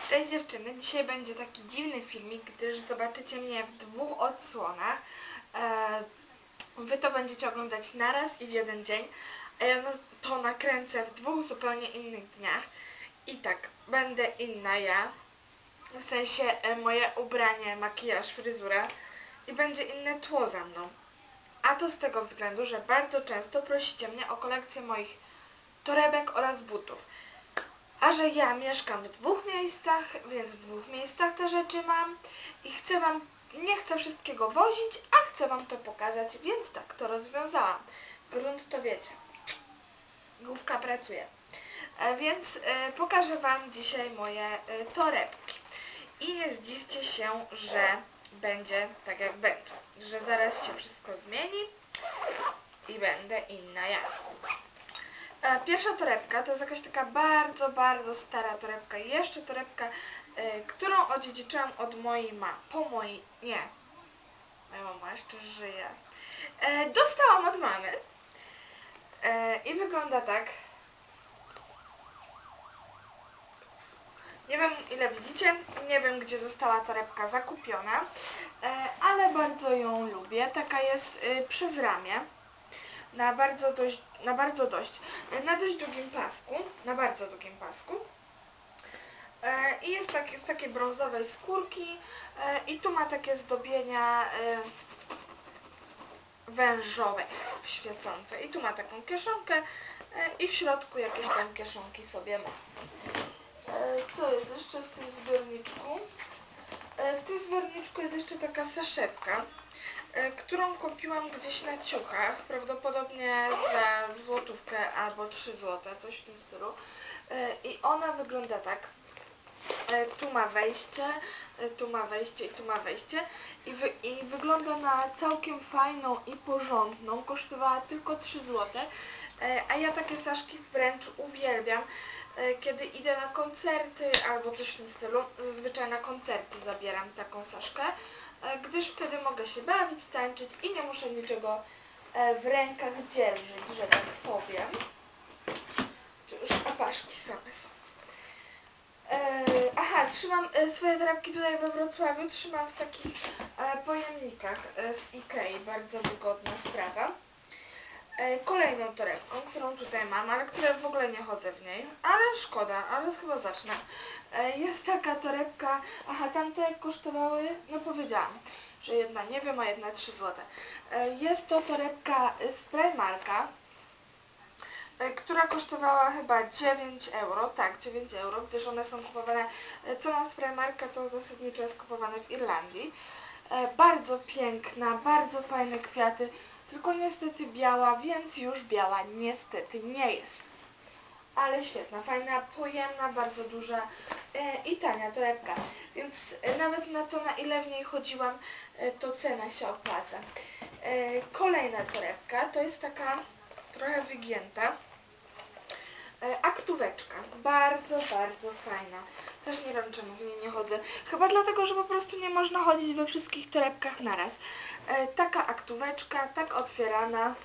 Cześć dziewczyny, dzisiaj będzie taki dziwny filmik, gdyż zobaczycie mnie w dwóch odsłonach. Wy to będziecie oglądać naraz i w jeden dzień, a ja to nakręcę w dwóch zupełnie innych dniach. I tak, będę inna ja, w sensie moje ubranie, makijaż, fryzura i będzie inne tło za mną. A to z tego względu, że bardzo często prosicie mnie o kolekcję moich torebek oraz butów. A że ja mieszkam w dwóch miejscach, więc w dwóch miejscach te rzeczy mam i nie chcę wszystkiego wozić, a chcę wam to pokazać, więc tak to rozwiązałam. Grunt to wiecie, główka pracuje. Więc pokażę wam dzisiaj moje torebki. I nie zdziwcie się, że będzie tak jak będzie, że zaraz się wszystko zmieni i będę inna ja. Pierwsza torebka to jest jakaś taka bardzo, bardzo stara torebka. Jeszcze torebka, którą odziedziczyłam od mojej mamy. Nie. Moja mama jeszcze żyje. Dostałam od mamy. I wygląda tak. Nie wiem ile widzicie, nie wiem gdzie została torebka zakupiona, ale bardzo ją lubię. Taka jest przez ramię. Na dość długim pasku, na bardzo długim pasku. I jest z takiej brązowej skórki i tu ma takie zdobienia wężowe, świecące. I tu ma taką kieszonkę i w środku jakieś tam kieszonki sobie ma. Co jest jeszcze w tym zbiorniczku? W tym zbiorniczku jest jeszcze taka saszetka, którą kupiłam gdzieś na ciuchach, prawdopodobnie za złotówkę albo 3 złote, coś w tym stylu. I ona wygląda tak. Tu ma wejście, tu ma wejście i tu ma wejście. I wygląda na całkiem fajną i porządną. Kosztowała tylko 3 złote. A ja takie saszki wręcz uwielbiam. Kiedy idę na koncerty albo coś w tym stylu, zazwyczaj na koncerty zabieram taką saszkę, gdyż wtedy mogę się bawić, tańczyć i nie muszę niczego w rękach dzierżyć, że tak powiem. Tu już opaszki same są. Aha, trzymam swoje torebki tutaj we Wrocławiu, trzymam w takich pojemnikach z Ikei, bardzo wygodna sprawa. Kolejną torebką, którą tutaj mam, ale która w ogóle nie chodzę w niej, ale szkoda, ale chyba zacznę. Jest taka torebka, aha, tamte kosztowały, no powiedziałam, że jedna nie wiem, a jedna 3 zł. Jest to torebka z Primarka, która kosztowała chyba 9 euro, tak, 9 euro, gdyż one są kupowane, co mam z Primarka, to zasadniczo jest kupowane w Irlandii. Bardzo piękna, bardzo fajne kwiaty. Tylko niestety biała, więc już biała niestety nie jest. Ale świetna, fajna, pojemna, bardzo duża i tania torebka. Więc nawet na to, na ile w niej chodziłam, to cena się opłaca. Kolejna torebka to jest taka trochę wygięta aktóweczka. Bardzo, bardzo fajna. Też nie wiem czemu w niej nie chodzę. Chyba dlatego, że po prostu nie można chodzić we wszystkich torebkach naraz. Taka aktóweczka, tak otwierana.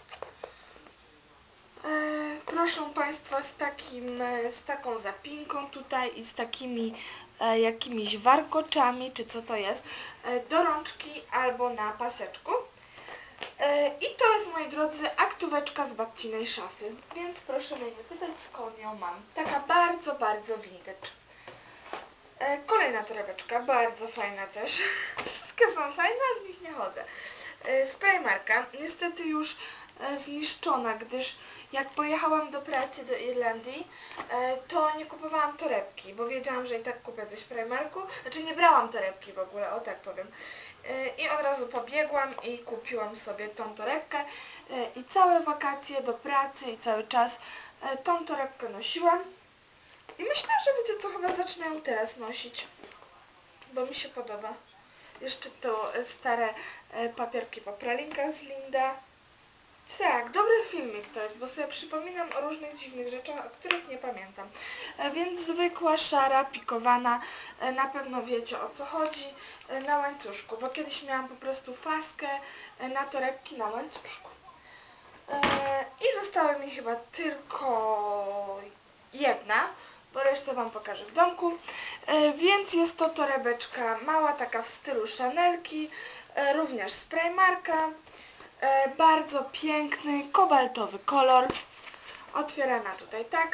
Proszę Państwa, z taką zapinką tutaj i z takimi jakimiś warkoczami, czy co to jest, do rączki albo na paseczku. I to jest, moi drodzy, aktóweczka z babcinej szafy, więc proszę mnie nie pytać, skąd ją mam. Taka bardzo, bardzo vintage. Kolejna torebeczka, bardzo fajna też. Wszystkie są fajne, ale w nich nie chodzę. Z Primarka, niestety już zniszczona, gdyż jak pojechałam do pracy do Irlandii, to nie kupowałam torebki, bo wiedziałam, że i tak kupię coś w Primarku. Znaczy nie brałam torebki w ogóle, o tak powiem. I od razu pobiegłam i kupiłam sobie tą torebkę i całe wakacje do pracy i cały czas tą torebkę nosiłam. I myślę, że wiecie co, chyba zacznę ją teraz nosić, bo mi się podoba. Jeszcze to stare papierki po pralinkach z Linda. Tak, dobry filmik to jest, bo sobie przypominam o różnych dziwnych rzeczach, o których nie pamiętam. Więc zwykła, szara, pikowana, na pewno wiecie o co chodzi, na łańcuszku, bo kiedyś miałam po prostu faskę na torebki na łańcuszku. I została mi chyba tylko jedna, bo resztę Wam pokażę w domku. Więc jest to torebeczka mała, taka w stylu Chanelki, również z Primarka. Bardzo piękny, kobaltowy kolor. Otwierana tutaj tak.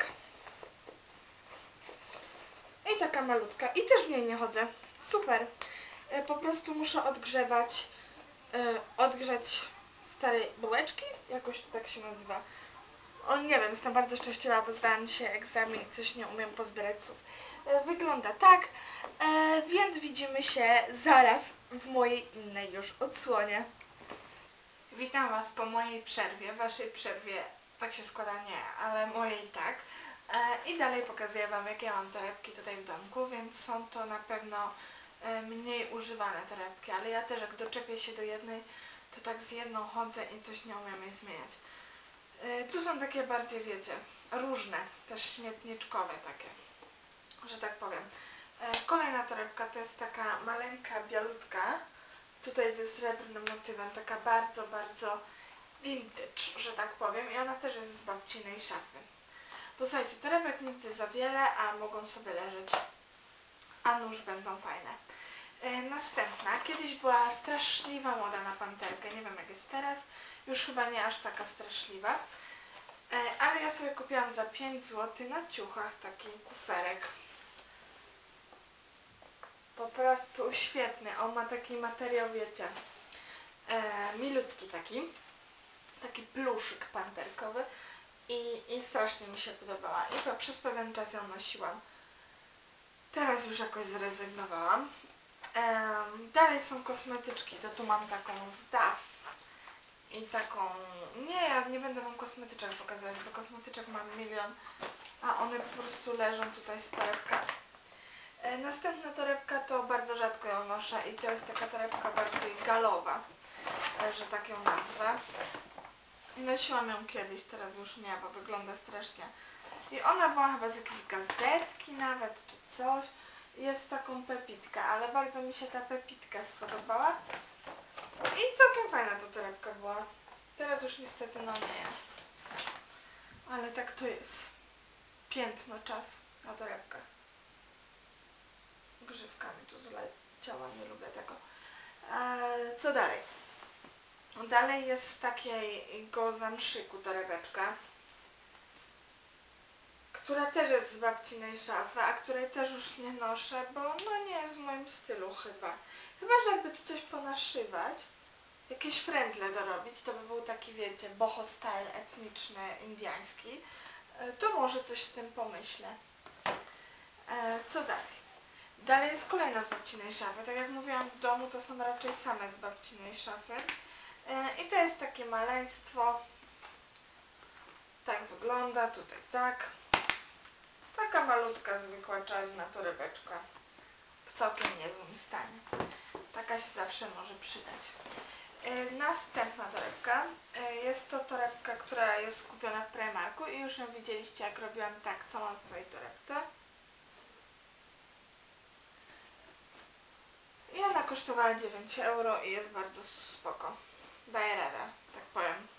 I taka malutka. I też w niej nie chodzę. Super. Po prostu muszę odgrzać starej bułeczki. Jakoś to tak się nazywa. Nie wiem, jestem bardzo szczęśliwa, bo zdałam dzisiaj egzamin i coś nie umiem pozbierać słów. Wygląda tak, więc widzimy się zaraz w mojej innej już odsłonie. Witam Was po mojej przerwie, Waszej przerwie tak się składa nie, ale mojej tak. I dalej pokazuję Wam, jakie mam torebki tutaj w domku, więc są to na pewno mniej używane torebki, ale ja też jak doczepię się do jednej, to tak z jedną chodzę i coś nie umiem jej zmieniać. Tu są takie bardziej, wiecie, różne, też śmietniczkowe takie, że tak powiem. Kolejna torebka to jest taka maleńka, bialutka, tutaj ze srebrnym motywem, taka bardzo, bardzo vintage, że tak powiem, i ona też jest z babcinej szafy. Bo słuchajcie, torebek nigdy za wiele, a mogą sobie leżeć, a nuż będą fajne. Następna, kiedyś była straszliwa moda na panterkę, nie wiem jak jest teraz, już chyba nie aż taka straszliwa, ale ja sobie kupiłam za 5 zł na ciuchach taki kuferek. Po prostu świetny, on ma taki materiał, wiecie, milutki taki pluszyk panterkowy i strasznie mi się podobała i to przez pewien czas ją nosiłam. Teraz już jakoś zrezygnowałam. Dalej są kosmetyczki, to tu mam taką z DAF i taką, ja nie będę Wam kosmetyczek pokazywać, bo kosmetyczek mam milion, a one po prostu leżą tutaj z torebkami. Następna torebka to bardzo rzadko ją noszę i to jest taka torebka bardziej galowa, że tak ją nazwę. I nosiłam ją kiedyś, teraz już nie, bo wygląda strasznie. I ona była chyba z jakiejś gazetki nawet, czy coś. Jest taką pepitkę, ale bardzo mi się ta pepitka spodobała. I całkiem fajna ta torebka była. Teraz już niestety no nie jest. Ale tak to jest. Piętno czasu na torebkach. Grzywka mi tu zleciała, nie lubię tego. Co dalej? Dalej jest z takiego zamszyku torebeczka, która też jest z babcinej szafy, a której też już nie noszę, bo no nie jest w moim stylu chyba. Chyba, że jakby tu coś ponaszywać, jakieś frędzle dorobić, to by był taki, wiecie, boho style etniczny, indyjski, to może coś z tym pomyślę. Co dalej? Dalej jest kolejna z babcinej szafy. Tak jak mówiłam, w domu to są raczej same z babcinej szafy. I to jest takie maleństwo. Tak wygląda, tutaj tak. Taka malutka, zwykła czarna torebeczka. W całkiem niezłym stanie. Taka się zawsze może przydać. Następna torebka. Jest to torebka, która jest kupiona w Primarku i już ją widzieliście, jak robiłam tak, co mam w swojej torebce. I ona kosztowała 9 euro i jest bardzo spoko. Daje radę, tak powiem.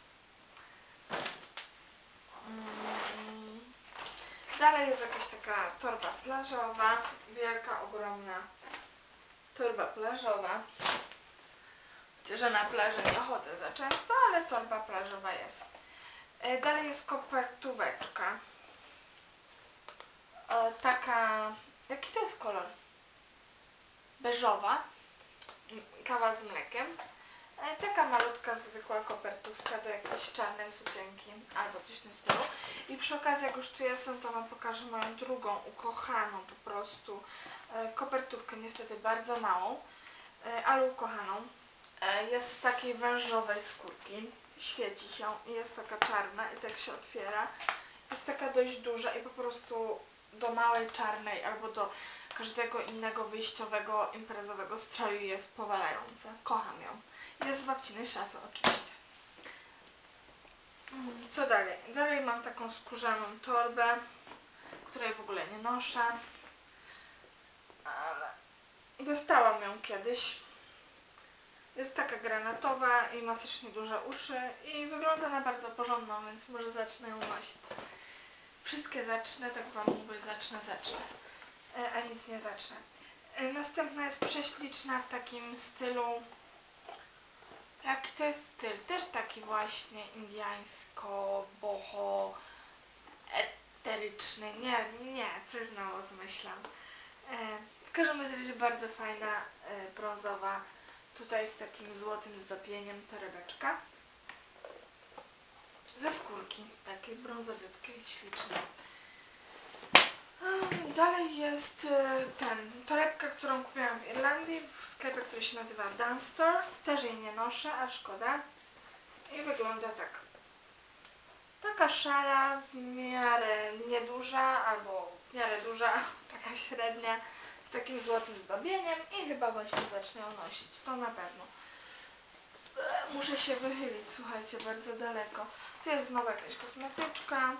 Dalej jest jakaś taka torba plażowa, wielka, ogromna torba plażowa. Że na plaży nie chodzę za często, ale torba plażowa jest. Dalej jest kopertóweczka. Taka, jaki to jest kolor? Beżowa. Kawa z mlekiem. Taka malutka, zwykła kopertówka do jakiejś czarnej sukienki albo coś w tym stylu. I przy okazji, jak już tu jestem, to Wam pokażę moją drugą, ukochaną po prostu kopertówkę, niestety bardzo małą, ale ukochaną. Jest z takiej wężowej skórki, świeci się i jest taka czarna i tak się otwiera. Jest taka dość duża i po prostu do małej czarnej albo do każdego innego wyjściowego, imprezowego stroju jest powalająca. Kocham ją. Jest z babcinej szafy oczywiście. Co dalej? Dalej mam taką skórzaną torbę, której w ogóle nie noszę. Ale dostałam ją kiedyś. Jest taka granatowa i ma strasznie duże uszy i wygląda na bardzo porządną, więc może zacznę ją nosić. Wszystkie zacznę, tak wam mówię, zacznę, a nic nie zacznę. Następna jest prześliczna w takim stylu. Jaki to jest styl? Też taki właśnie indiańsko, boho, eteryczny. Nie, coś znowu zmyślam. W każdym razie bardzo fajna, brązowa, tutaj z takim złotym zdobieniem torebeczka. Ze skórki, takiej brązowiutkiej, ślicznej. Dalej jest torebka, którą kupiłam w Irlandii w sklepie, który się nazywa Dance Store. Też jej nie noszę, a szkoda. I wygląda tak. Taka szara, w miarę nieduża, albo w miarę duża, taka średnia, z takim złotym zdobieniem i chyba właśnie zacznę ją nosić, to na pewno. Muszę się wychylić, słuchajcie, bardzo daleko. Tu jest znowu jakaś kosmetyczka.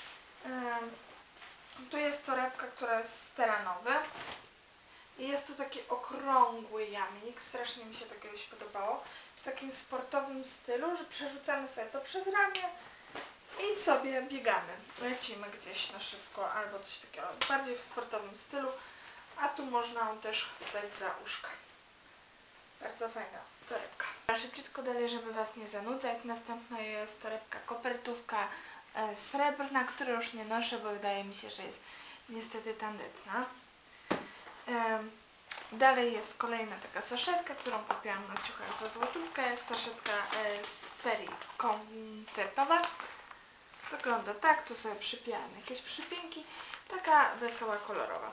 Tu jest torebka, która jest steranowy. I jest to taki okrągły jamnik, strasznie mi się to kiedyś podobało. W takim sportowym stylu, że przerzucamy sobie to przez ramię i sobie biegamy. Lecimy gdzieś na szybko albo coś takiego, bardziej w sportowym stylu. A tu można ją też dać za uszka. Bardzo fajna torebka. Szybciutko dalej, żeby was nie zanudzać. Następna jest torebka kopertówka srebrna, której już nie noszę, bo wydaje mi się, że jest niestety tandetna. Dalej jest kolejna taka saszetka, którą kupiłam na ciuchach za złotówkę. Jest saszetka z serii koncertowa. Wygląda tak, tu sobie przypijamy jakieś przypinki. Taka wesoła, kolorowa.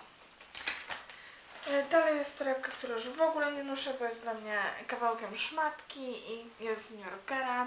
Dalej jest torebka, którą już w ogóle nie noszę, bo jest dla mnie kawałkiem szmatki i jest z New Yorkera.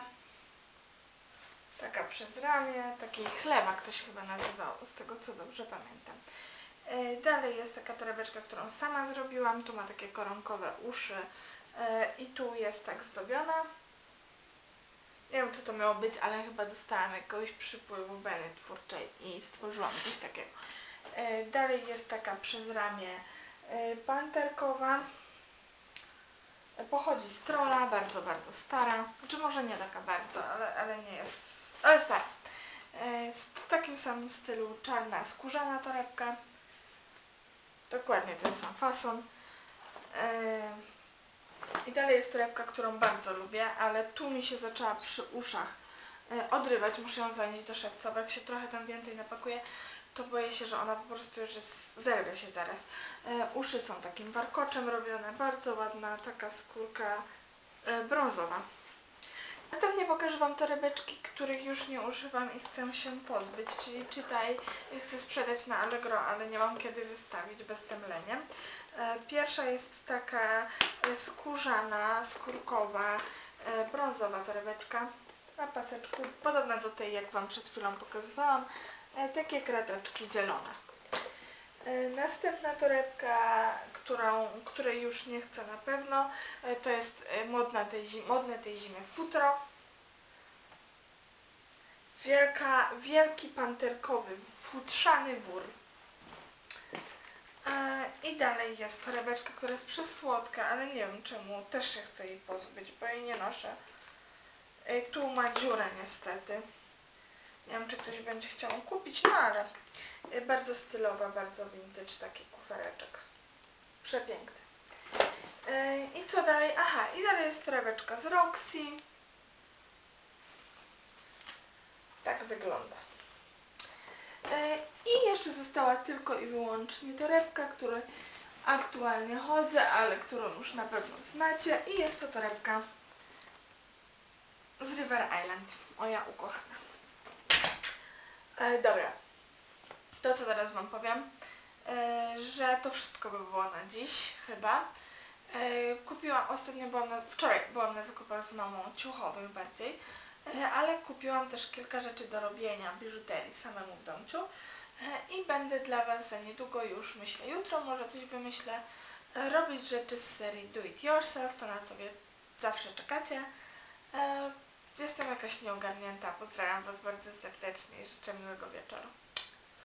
Taka przez ramię, taki chleba ktoś chyba nazywał, z tego co dobrze pamiętam. Dalej jest taka torebeczka, którą sama zrobiłam. Tu ma takie koronkowe uszy i tu jest tak zdobiona. Nie wiem co to miało być, ale chyba dostałam jakiegoś przypływu weny twórczej i stworzyłam coś takiego. Dalej jest taka przez ramię panterkowa. Pochodzi z Trolla, bardzo, bardzo stara. Znaczy może nie taka bardzo, ale nie jest, ale stara. W takim samym stylu czarna, skórzana torebka. Dokładnie ten sam fason. I dalej jest torebka, którą bardzo lubię, ale tu mi się zaczęła przy uszach odrywać. Muszę ją zanieść do szewca, bo jak się trochę tam więcej napakuje, to boję się, że ona po prostu już zerwie się zaraz. Uszy są takim warkoczem robione, bardzo ładna, taka skórka brązowa. Następnie pokażę wam torebeczki, których już nie używam i chcę się pozbyć, czyli czytaj, chcę sprzedać na Allegro, ale nie mam kiedy wystawić bez temlenia. Pierwsza jest taka skórzana, skórkowa, brązowa torebeczka na paseczku, podobna do tej, jak wam przed chwilą pokazywałam. Takie krateczki zielone. Następna torebka, której już nie chcę na pewno, to jest modne tej zimy futro. Wielki panterkowy, futrzany wór. I dalej jest torebeczka, która jest przesłodka, ale nie wiem czemu, też się chcę jej pozbyć, bo jej nie noszę. Tu ma dziurę niestety. Nie wiem, czy ktoś będzie chciał kupić, no ale bardzo stylowa, bardzo vintage taki kufereczek. Przepiękny. I co dalej? Aha, i dalej jest torebeczka z Roxy. Tak wygląda. I jeszcze została tylko i wyłącznie torebka, której aktualnie chodzę, ale którą już na pewno znacie. I jest to torebka z River Island, moja ukochana. Dobra, to co teraz wam powiem, że to wszystko by było na dziś chyba. Wczoraj byłam na zakupach z mamą ciuchowych bardziej, ale kupiłam też kilka rzeczy do robienia, biżuterii samemu w domciu i będę dla was za niedługo, już myślę jutro, może coś wymyślę, robić rzeczy z serii Do It Yourself, to na co wy zawsze czekacie. Jestem jakaś nieogarnięta, pozdrawiam was bardzo serdecznie i życzę miłego wieczoru.